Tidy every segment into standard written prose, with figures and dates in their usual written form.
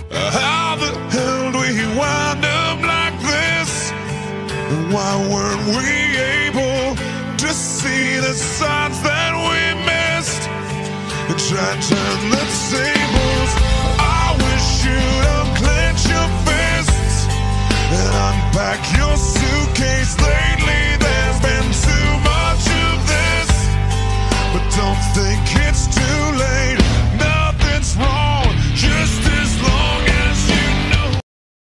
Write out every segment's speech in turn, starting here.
How the hell do we wind up like this? And why weren't we able to see the signs that we missed? And try to turn the tables. I wish you'd unclench your fists and unpack your suitcase. Lately there's been too much of this, but don't think it's too late. Nothing's wrong, just as long as you know.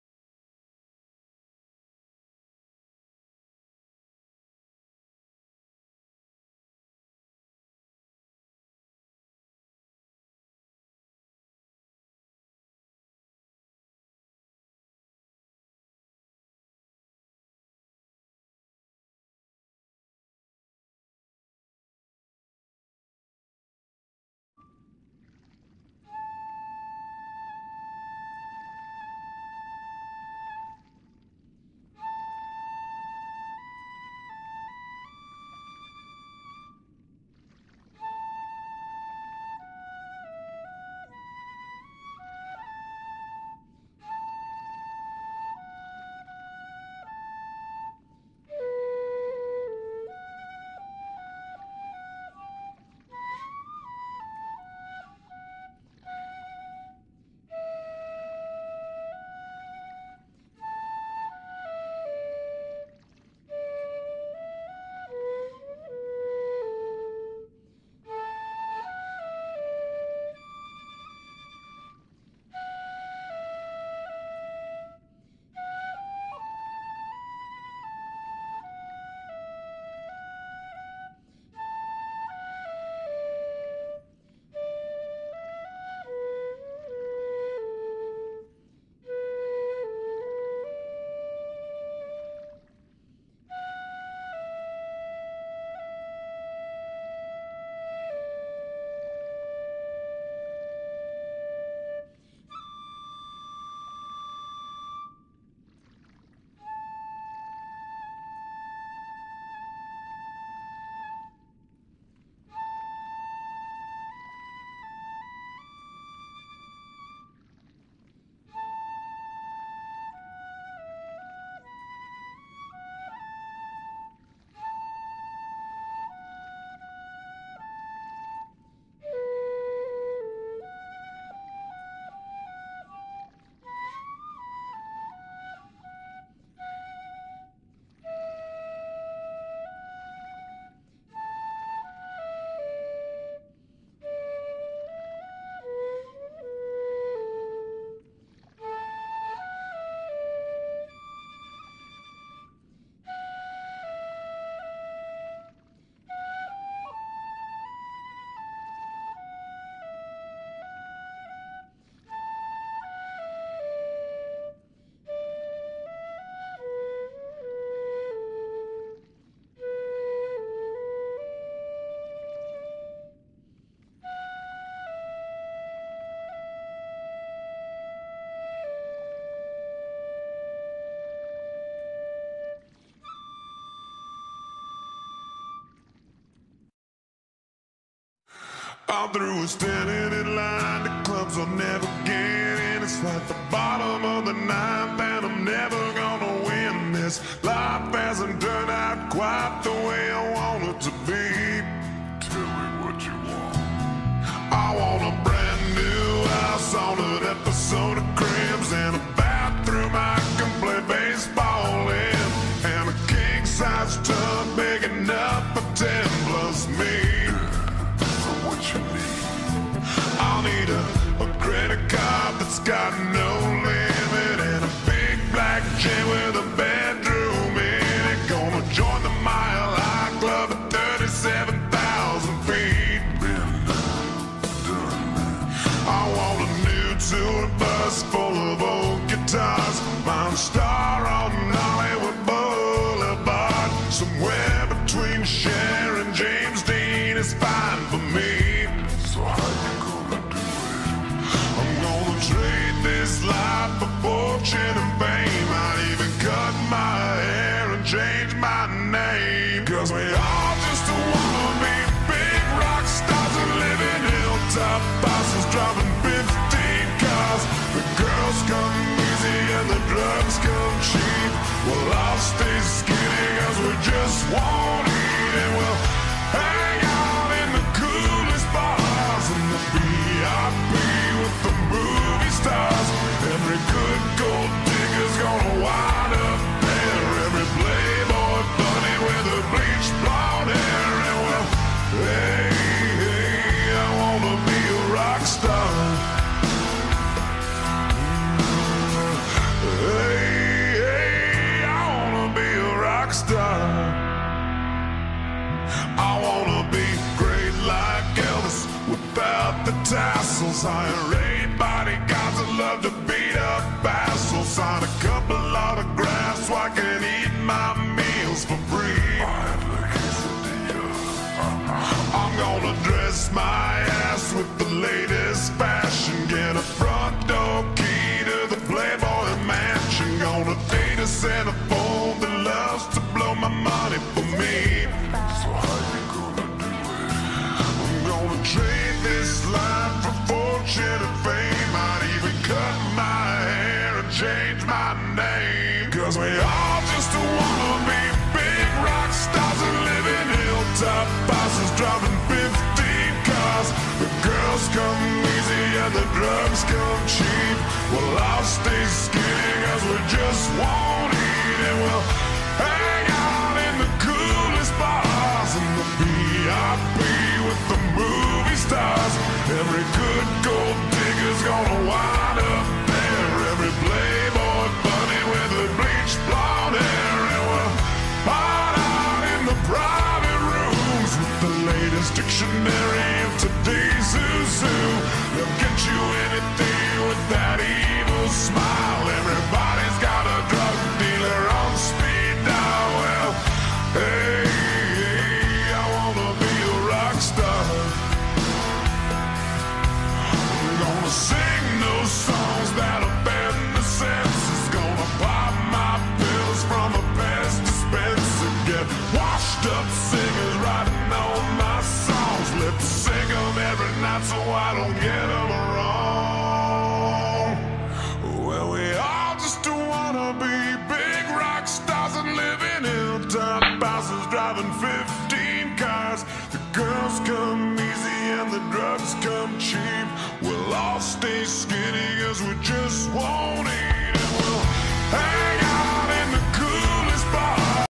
I'm through standing in line, the clubs I'll never get in. It's like the bottom of the ninth and I'm never gonna win this. Life hasn't turned out quite the way I want it to be. Tell me what you want. I want a brand new house on an episode of Cribs and a bathroom I can play baseball in, and a king-size tub big enough for 10 plus me. I'll need a credit card that's got no limit and a big black chain with a bedroom in it. Gonna join the Mile High Club at 37,000 feet. I want a new tour bus full of old guitars, Mount Star on Hollywood Boulevard. Somewhere between Cher and James Dean is fine for me. So how you gonna do it? I'm gonna trade this life for fortune and fame. I'd even cut my hair and change my name. Cause we all just wanna be big rock stars and live in hilltop bosses driving 15 cars. The girl won't eat, and we'll hang out in the coolest bars in the VIP with the movie stars. Every good gold digger's gonna wind up there. Every playboy bunny with a bleached blonde hair, and well, hey, hey, I wanna be a rock star. Hey, hey, I wanna be a rock star. I wanna be great like Elvis without the tassels. Hire 8 bodyguards that love to beat up assholes. Sign a couple autographs so I can eat my meals for free. I'm gonna dress my ass with the latest fashion. Get a front door key to the Playboy Mansion. Gonna date a centerfold that loves to blow my money for me. So how you gonna do it? I'm gonna trade this life for fortune and fame. I'd even cut my hair and change my name. Cause we all just wanna be big rock stars and live in hilltop houses driving 15 cars. The girls come easy and the drugs come cheap. Well, I'll stay skinny cause we just won't eat, and we'll hang out in the coolest bars in the VIP with the movie stars. Every good gold digger's gonna wind up there. Every playboy bunny with a bleached blonde hair, and we'll hide out in the private rooms with the latest dictionary of today's zoo. They'll get you anything with that evil smile. Everybody's got a drug dealer on speed dial. Well, hey, hey, I wanna be a rock star. I'm gonna sing those songs that offend the senses. Gonna pop my pills from a Pez dispenser. Get washed up singers writing all my songs. Lip sync 'em every night so I don't get 'em wrong. Well, we all just wanna be big rock stars and live in hilltop houses driving 15 cars. The girls come easy and the drugs come cheap. We'll all stay skinny cause we just won't